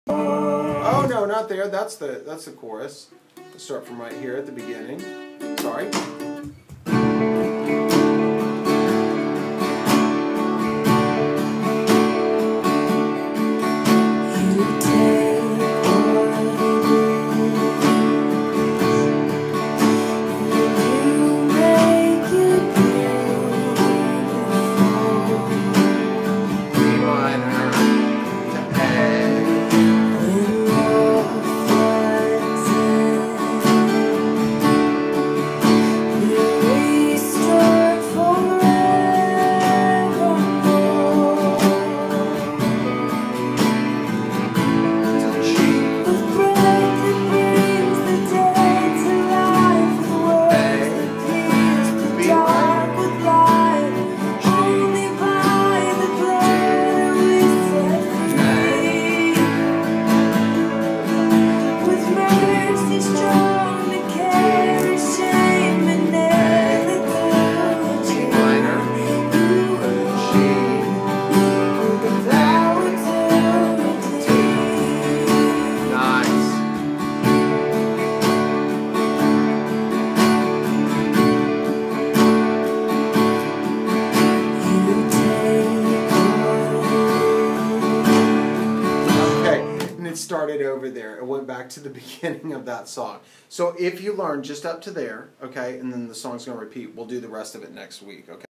Oh no, not there. That's the chorus. Let's start from right here at the beginning. Sorry. Started over there. It went back to the beginning of that song. So if you learn just up to there, okay, and then the song's going to repeat, we'll do the rest of it next week, okay?